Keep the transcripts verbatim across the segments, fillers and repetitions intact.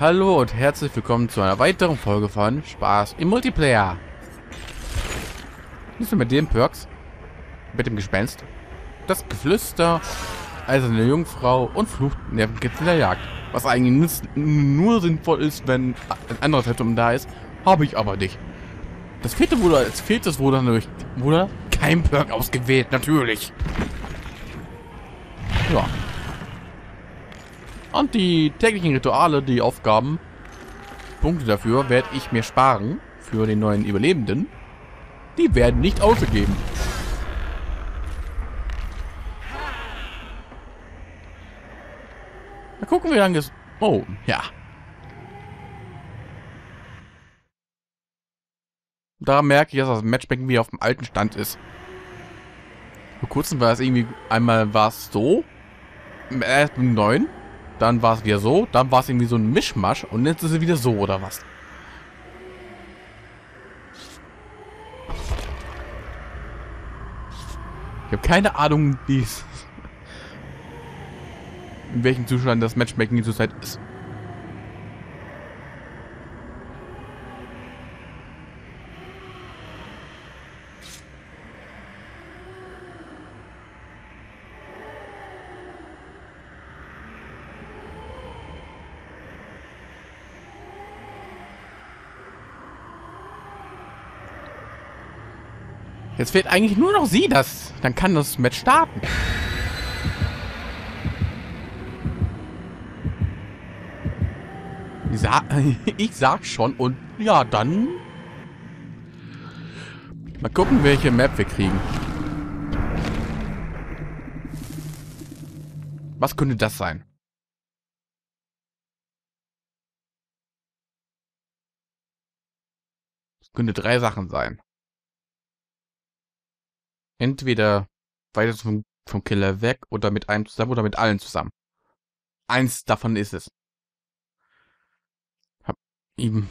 Hallo und herzlich willkommen zu einer weiteren Folge von Spaß im Multiplayer. Nicht nur mit den Perks, mit dem Gespenst, das Geflüster, also eine Jungfrau und Fluchtnervenkitzel in der Jagd. Was eigentlich nur sinnvoll ist, wenn ein anderes Item da ist, habe ich aber nicht. Das vierte wurde, als viertes wurde durch, wurde kein Perk ausgewählt, natürlich. Ja. Und die täglichen Rituale, die Aufgaben, Punkte dafür werde ich mir sparen für den neuen Überlebenden. Die werden nicht ausgegeben. Mal gucken, wie lange es... Oh, ja. Da merke ich, dass das Matchmaking wieder auf dem alten Stand ist. Vor kurzem war es irgendwie... Einmal war es so. Erst im neuen. Dann war es wieder so. Dann war es irgendwie so ein Mischmasch. Und jetzt ist es wieder so, oder was? Ich habe keine Ahnung, wie es... in welchem Zustand das Matchmaking zurzeit ist. Jetzt fehlt eigentlich nur noch sie, das. Dann kann das Match starten. Ich sag, ich sag schon und ja, dann mal gucken, welche Map wir kriegen. Was könnte das sein? Es könnte drei Sachen sein. Entweder weiter vom, vom Killer weg oder mit einem zusammen oder mit allen zusammen. Eins davon ist es. Hab ihm.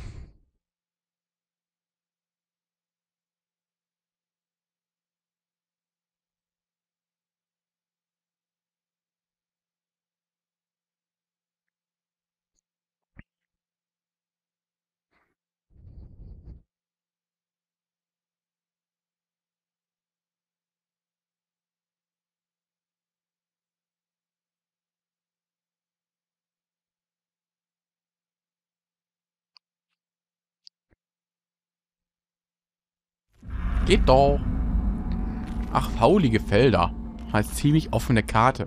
Geht doch. Ach, faulige Felder. Heißt ziemlich offene Karte.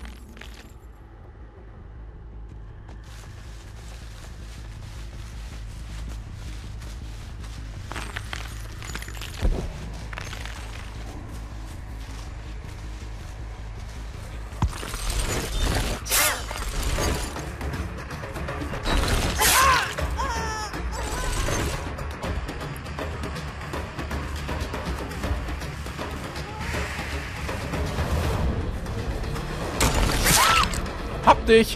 Hab dich!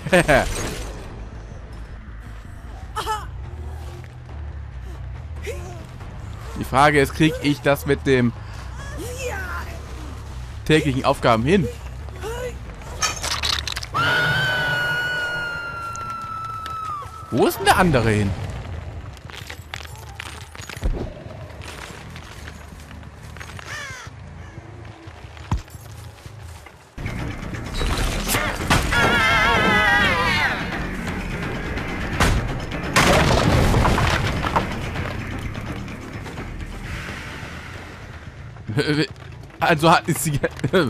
Die Frage ist, kriege ich das mit dem täglichen Aufgaben hin? Wo ist denn der andere hin? Also hat ist sie.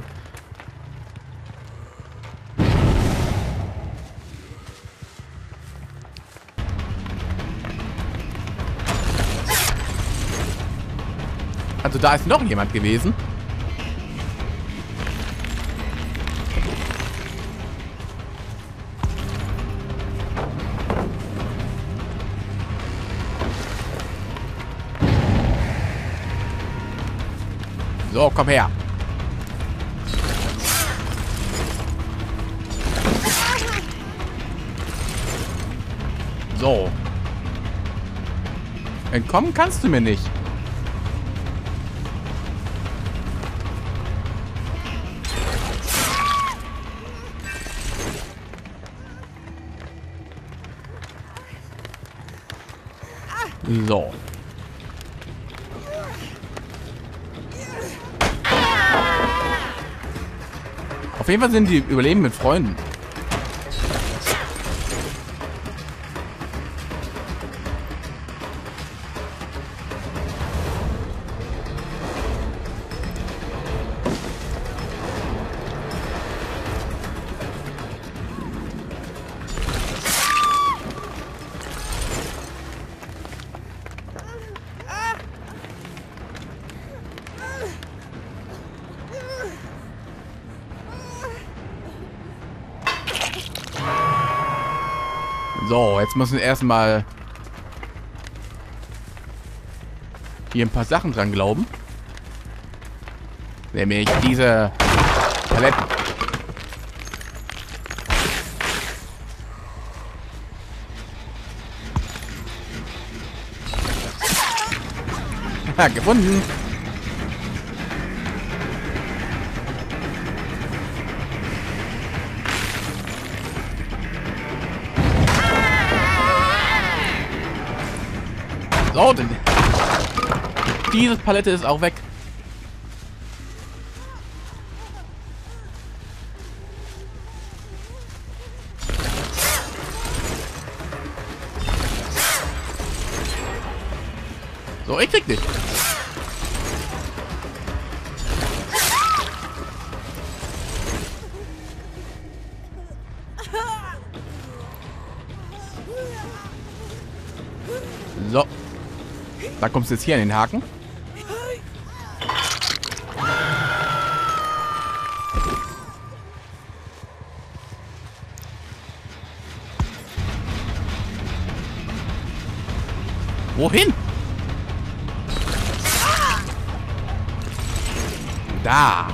Also da ist noch jemand gewesen. So, komm her. So. Entkommen kannst du mir nicht. So. Auf jeden Fall sind die Überleben mit Freunden. So, jetzt müssen wir erstmal hier ein paar Sachen dran glauben. Nämlich diese Paletten. Ha, gefunden. So, denn diese Palette ist auch weg. So, ich krieg dich. So. Da kommst du jetzt hier an den Haken. Wohin? Da.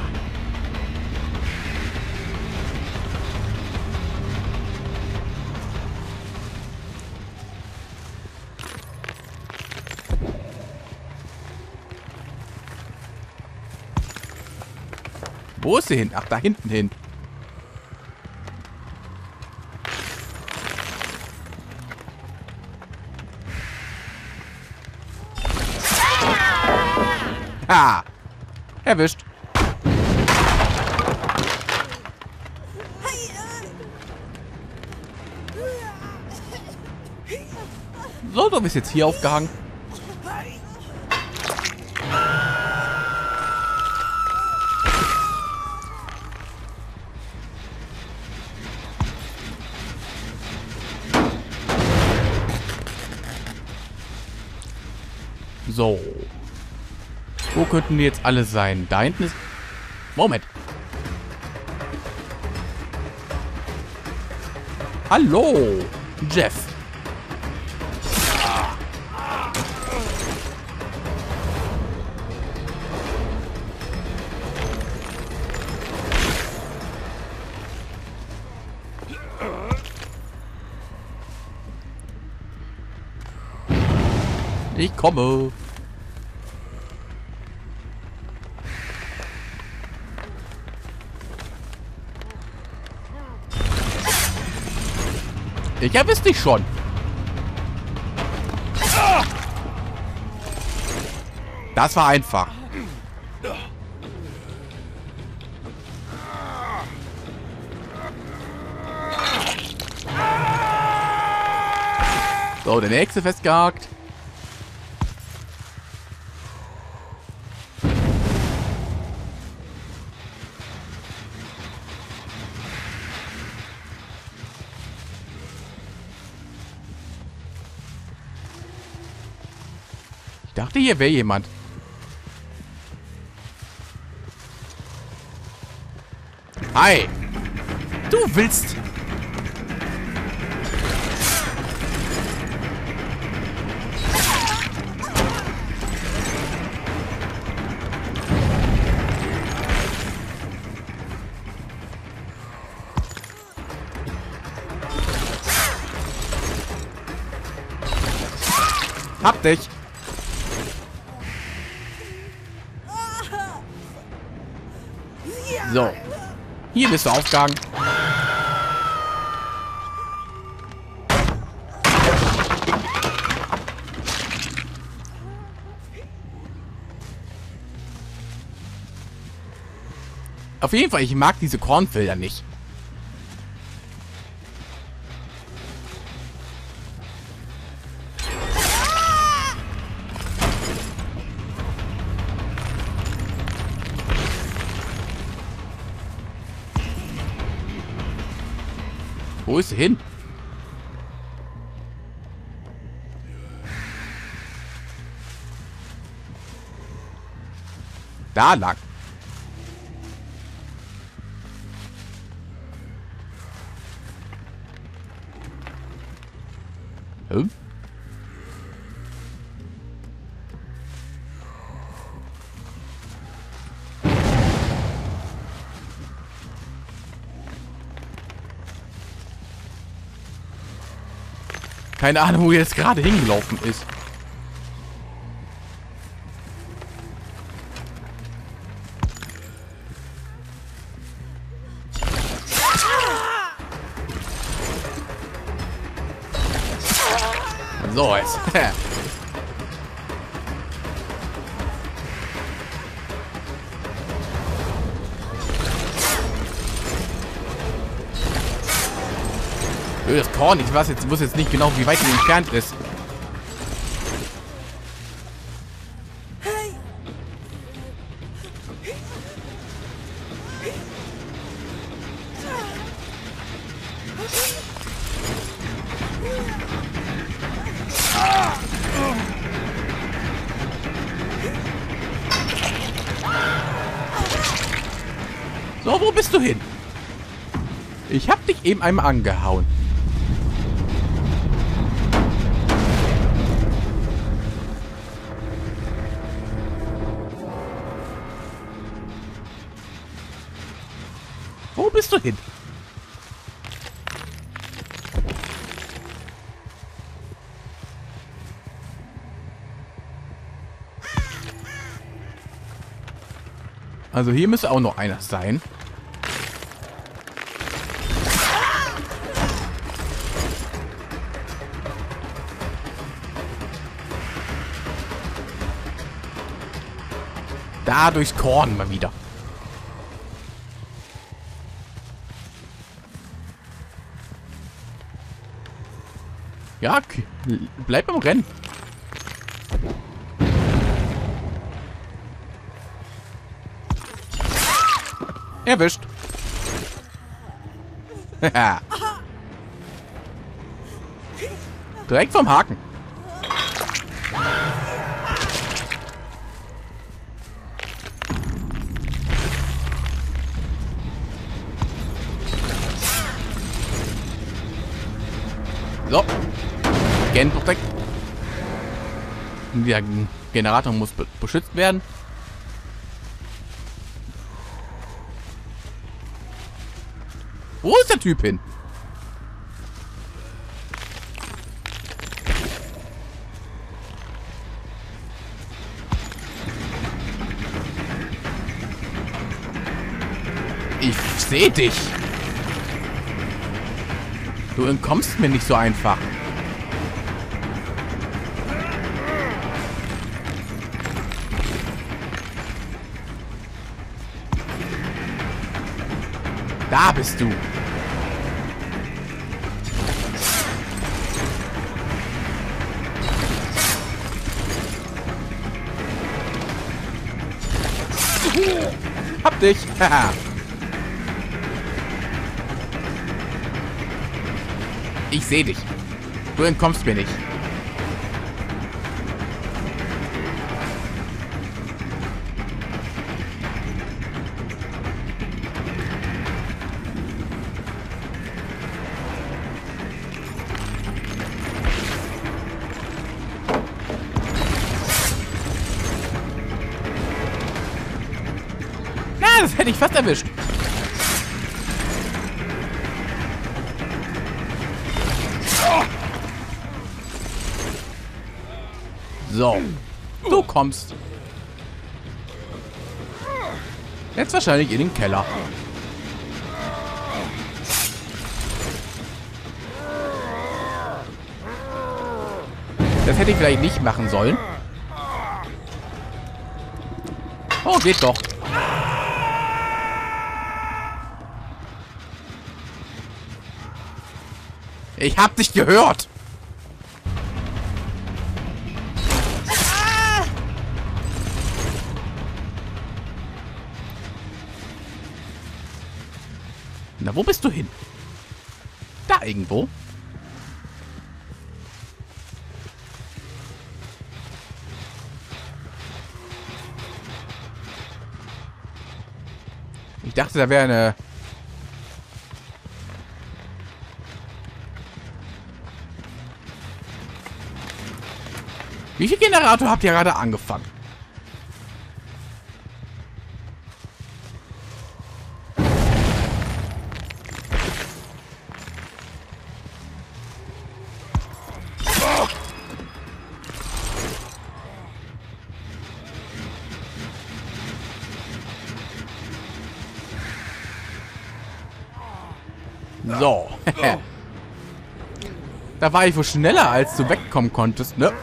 Wo ist sie hin? Ach, da hinten hin. Ha! Erwischt. So, du bist jetzt hier aufgehangen. So. Wo könnten die jetzt alle sein? Da hinten ist... Moment. Hallo, Jeff. Ich komme. Ich erwische dich schon. Das war einfach. So, der nächste festgehakt. Ich dachte, hier wäre jemand. Hi. Du willst... Hab dich. So. Hier bist du aufgegangen. Auf jeden Fall, ich mag diese Kornfelder nicht. Wo ist sie hin? Da lang. Hm? Keine Ahnung, wo jetzt gerade hingelaufen ist. So, jetzt. Das Korn, ich weiß jetzt, wusste jetzt nicht genau, wie weit die entfernt ist. So, wo bist du hin? Ich hab dich eben einmal angehauen. Wo bist du hin? Also hier müsste auch noch einer sein. Da durchs Korn mal wieder. Ja, bleib im Rennen. Erwischt. Direkt vom Haken. So. Gen Protect. Der Generator muss be beschützt werden. Wo ist der Typ hin? Ich sehe dich. Du entkommst mir nicht so einfach. Da bist du. Hab dich. Ich sehe dich. Du entkommst mir nicht. Na, das hätte ich fast erwischt. So, du kommst. Jetzt wahrscheinlich in den Keller. Das hätte ich vielleicht nicht machen sollen. Oh, geht doch. Ich hab dich gehört! Na, wo bist du hin? Da irgendwo? Ich dachte, da wäre eine... Wie viel Generator habt ihr gerade angefangen? So. Da war ich wohl schneller, als du wegkommen konntest, ne?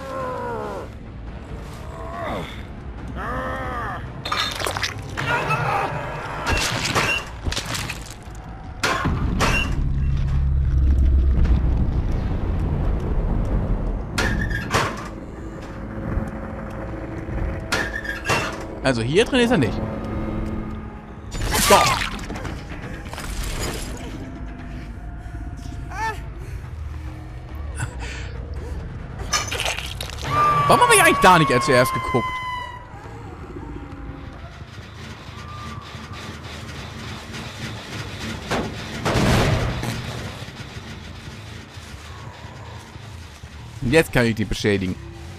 Also hier drin ist er nicht. So. Warum habe ich eigentlich da nicht als zuerst geguckt? Und jetzt kann ich die beschädigen.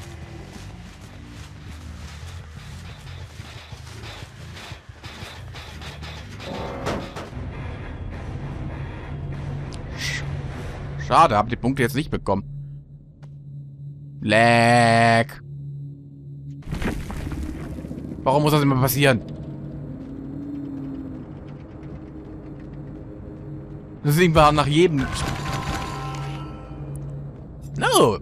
Schade, hab die Punkte jetzt nicht bekommen. Lag. Warum muss das immer passieren? Deswegen war nach jedem... No.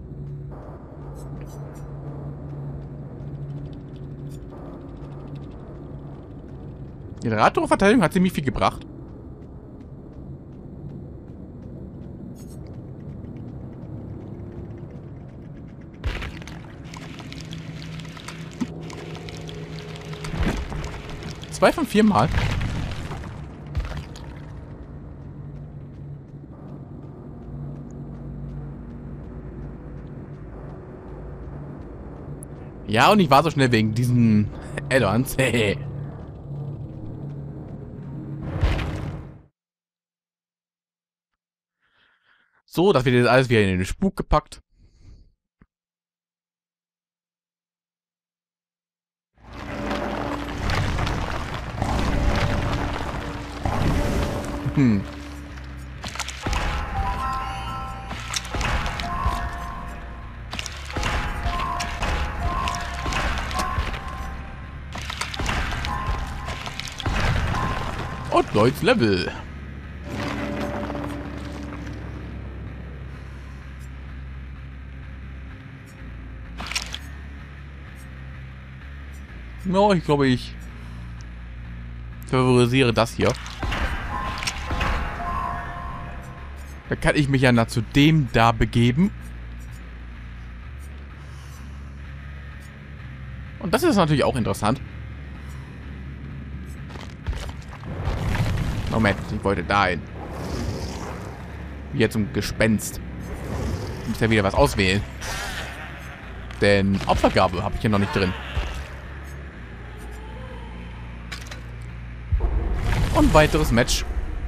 Die Generatorverteidigung hat ziemlich viel gebracht. Zwei von vier Mal. Ja, und ich war so schnell wegen diesen Add-ons. So, das wird jetzt alles wieder in den Spuk gepackt. Hm. Und neues Level. Ja, ich glaube, ich favorisiere das hier. Da kann ich mich ja nach zu dem da begeben. Und das ist natürlich auch interessant. Moment, ich wollte dahin. Hier zum Gespenst. Ich muss ja wieder was auswählen. Denn Opfergabe habe ich hier noch nicht drin. Und weiteres Match.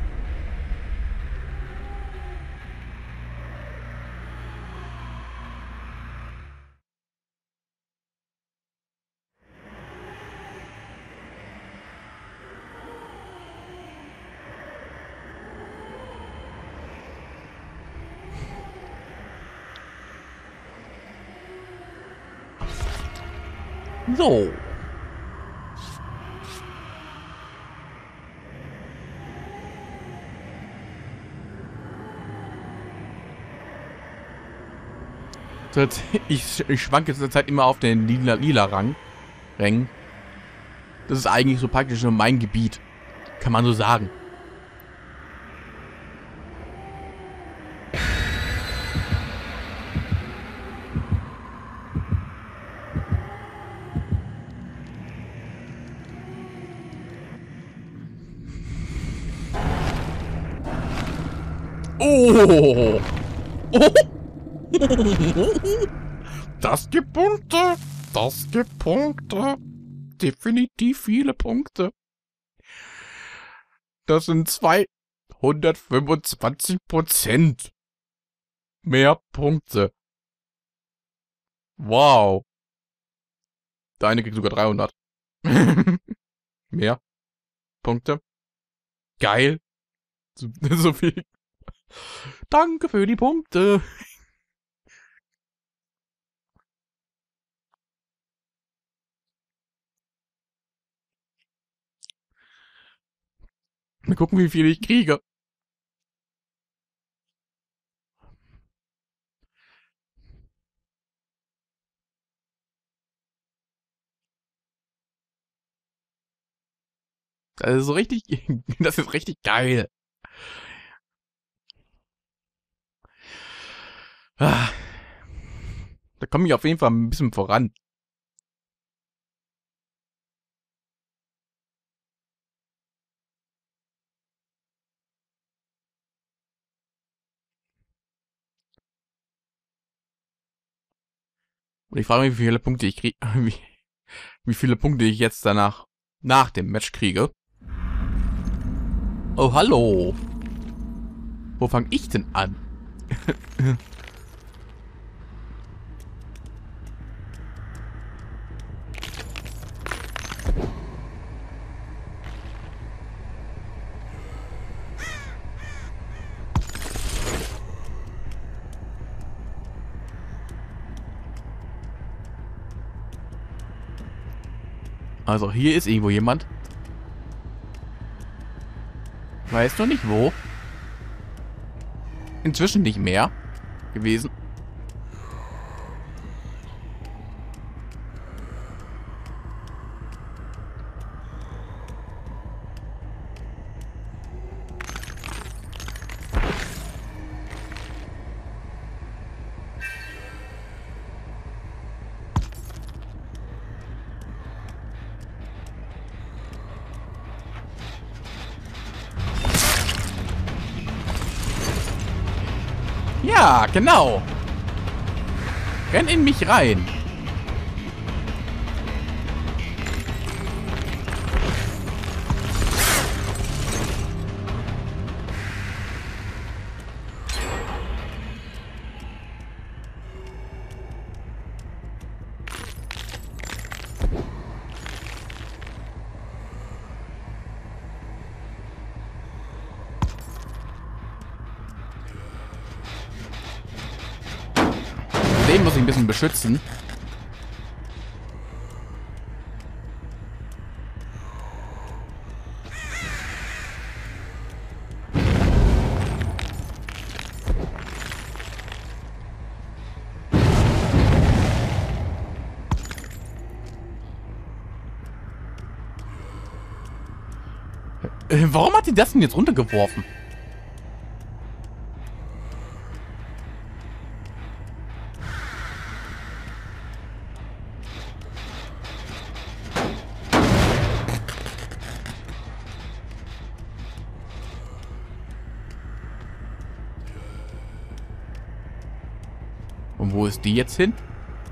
So. Ich, ich schwanke zurzeit immer auf den lila, lila Rang. Rang. Das ist eigentlich so praktisch nur mein Gebiet. Kann man so sagen. Oh. Oh. Das gibt Punkte. Das gibt Punkte. Definitiv viele Punkte. Das sind zweihundertfünfundzwanzig Prozent. Mehr Punkte. Wow. Der eine kriegt sogar dreihundert. Mehr Punkte. Geil. So, so viel. Danke für die Punkte. Mal gucken, wie viel ich kriege. Das ist so richtig, das ist richtig geil. Ah, da komme ich auf jeden Fall ein bisschen voran. Und ich frage mich, wie viele Punkte ich kriege, wie, wie viele Punkte ich jetzt danach, nach dem Match kriege. Oh, hallo. Wo fange ich denn an? Also, hier ist irgendwo jemand. Weißt du nicht wo? Inzwischen nicht mehr gewesen. Ja, genau. Renn in mich rein. Den muss ich ein bisschen beschützen. Äh, warum hat die das denn jetzt runtergeworfen? Und wo ist die jetzt hin?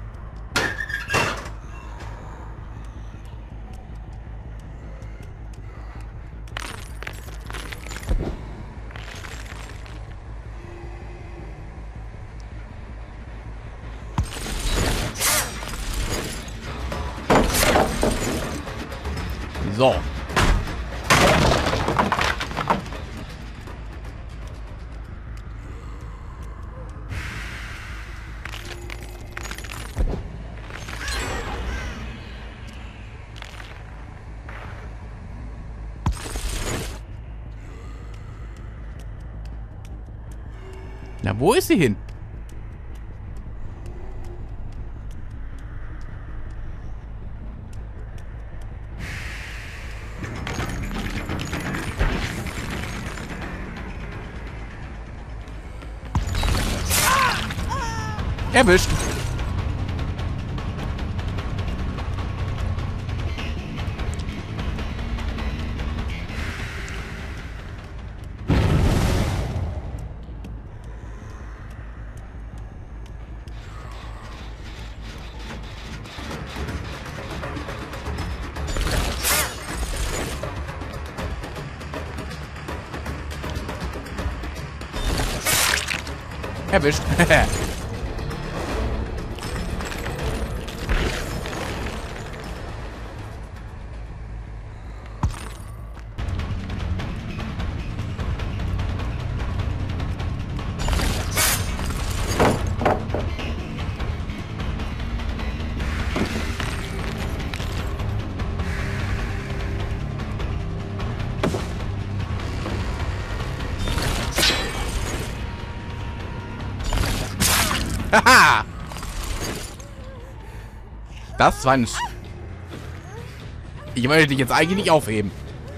So. Na, wo ist sie hin? Erwischt. Erwischt. Haha! Das war ein... Sch ich wollte dich jetzt eigentlich nicht aufheben.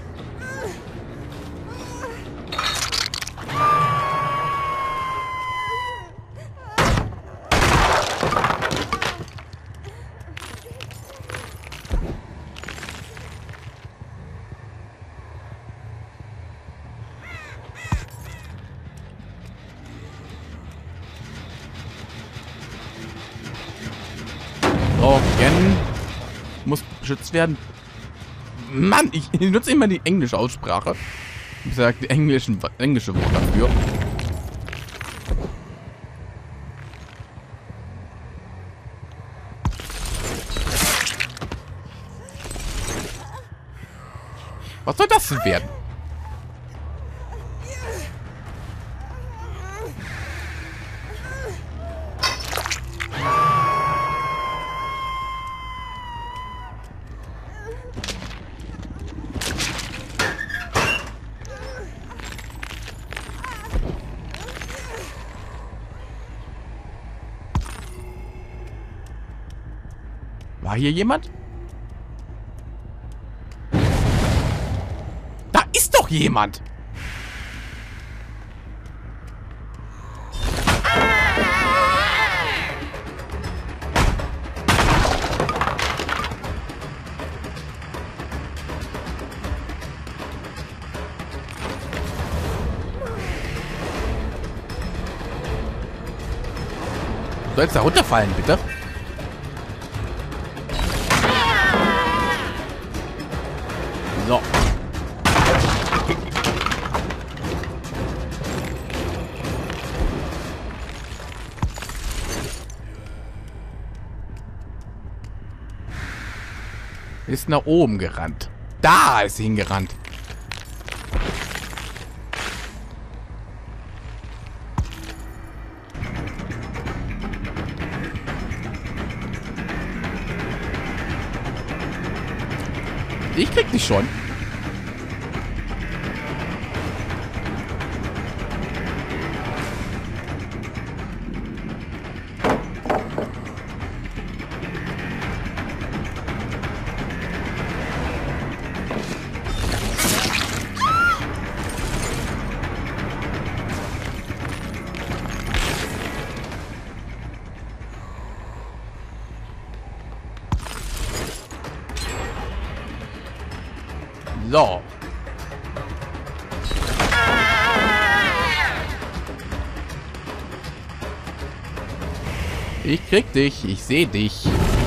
So, Gen muss beschützt werden. Mann, ich nutze immer die englische Aussprache. Ich sage die englischen, englische Wort dafür. Was soll das denn werden? War hier jemand? Da ist doch jemand! Du sollst da runterfallen, bitte. So. Ist nach oben gerannt. Da ist sie hingerannt. Ich krieg dich schon. So. Ich krieg dich. Ich sehe dich.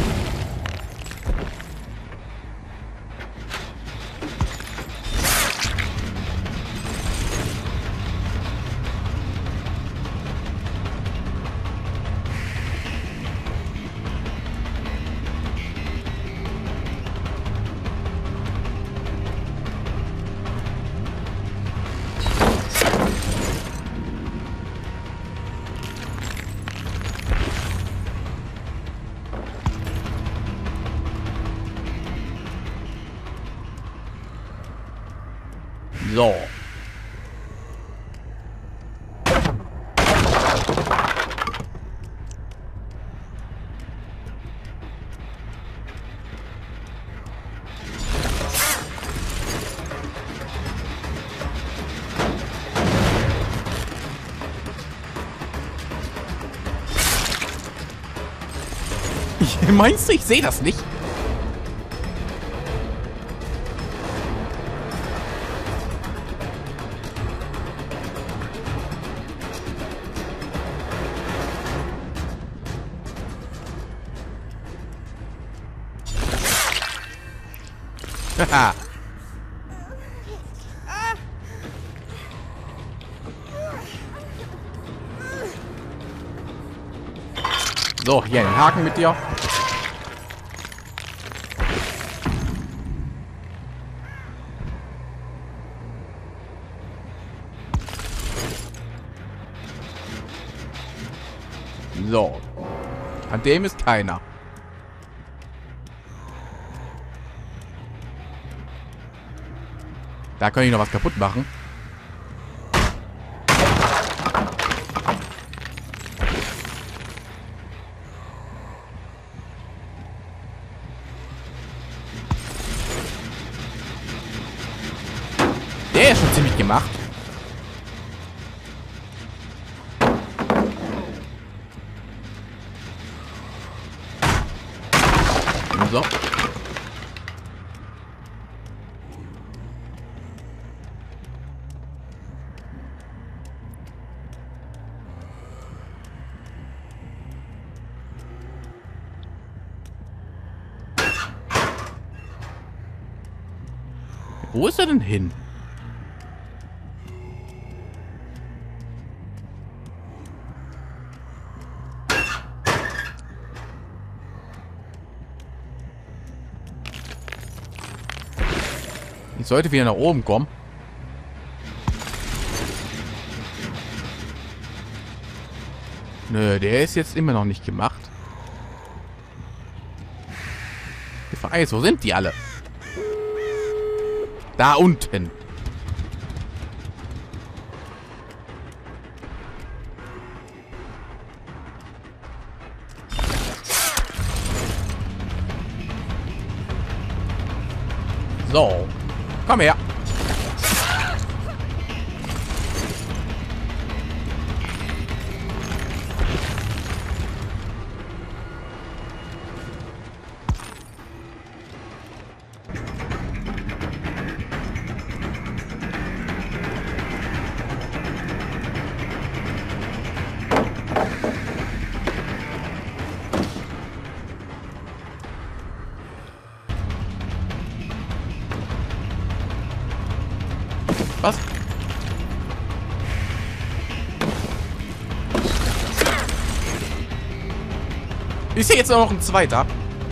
So. Meinst du, ich sehe das nicht? Haha. So, hier einen Haken mit dir. So. An dem ist keiner. Da kann ich noch was kaputt machen. Der ist schon ziemlich gemacht. So. Wo ist er denn hin? Ich sollte wieder nach oben kommen. Nö, der ist jetzt immer noch nicht gemacht. Die Frage ist, wo sind die alle? Da unten. So. Komm her. Was? Ist hier jetzt noch ein zweiter?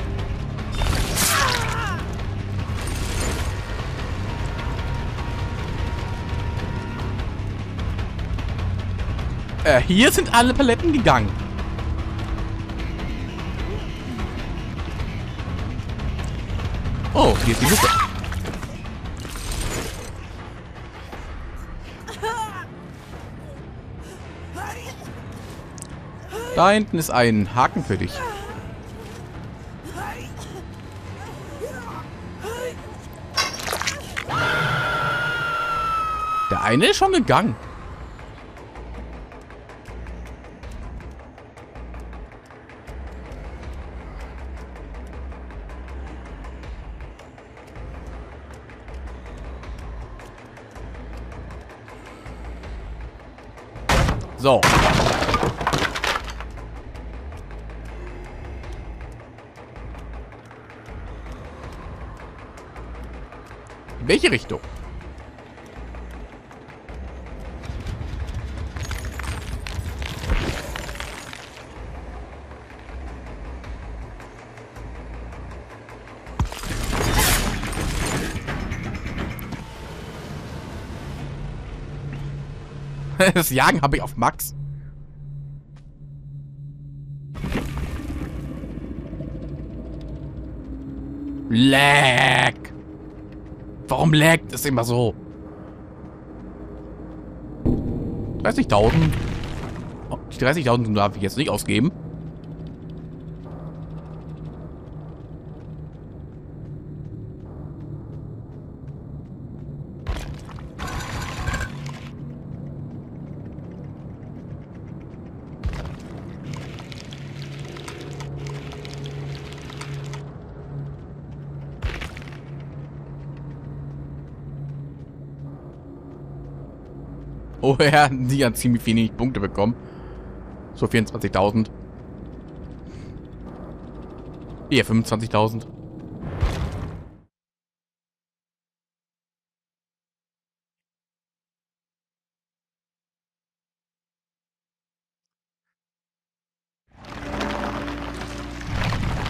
Äh, hier sind alle Paletten gegangen. Oh, hier ist die Luke. Da hinten ist ein Haken für dich. Der eine ist schon gegangen. So. In welche Richtung? Das Jagen habe ich auf Max. Lag. Warum laggt es immer so? dreißigtausend. Oh, die dreißigtausend darf ich jetzt nicht ausgeben. Oh ja, die hat ziemlich wenig Punkte bekommen. So vierundzwanzigtausend. Hier fünfundzwanzigtausend.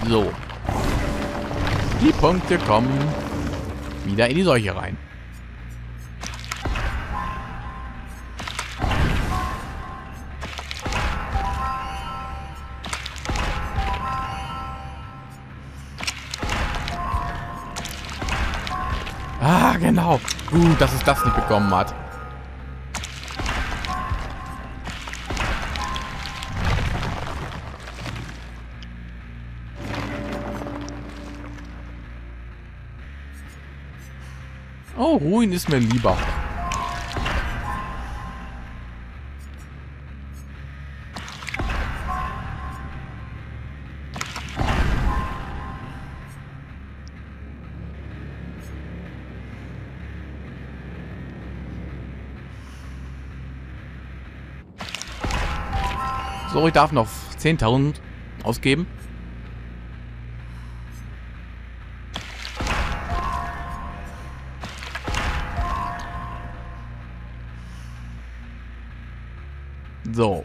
So. Die Punkte kommen wieder in die Seuche rein. Ah, genau. Gut, dass es das nicht bekommen hat. Oh, Ruin ist mir lieber. So, ich darf noch zehntausend ausgeben. So.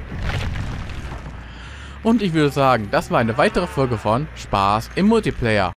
Und ich würde sagen, das war eine weitere Folge von Spaß im Multiplayer.